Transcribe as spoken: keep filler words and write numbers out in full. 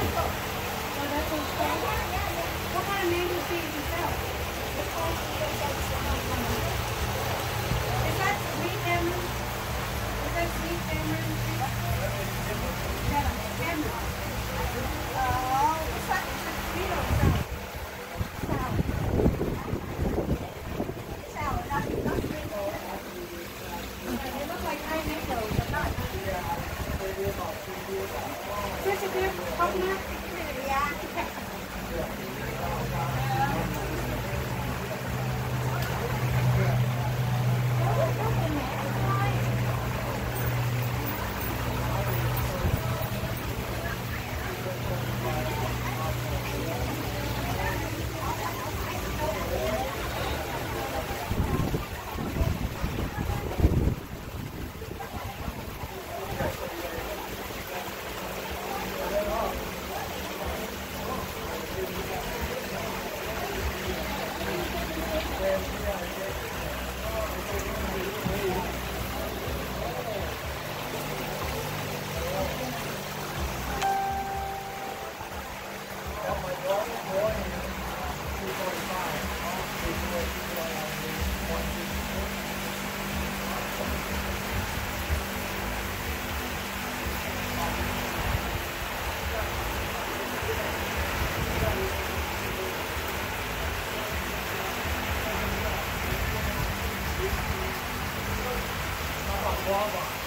Oh, that's okay. What kind of mango seeds do you sell? Is that sweet tamarind? Is that sweet tamarind seed? Yeah, tamarind. Oh, it's like it's a sweet or sour? Sour. Sour, not, not sweet. They look like high mangoes, but not. Just a bit of coconut? Yeah. Walmart.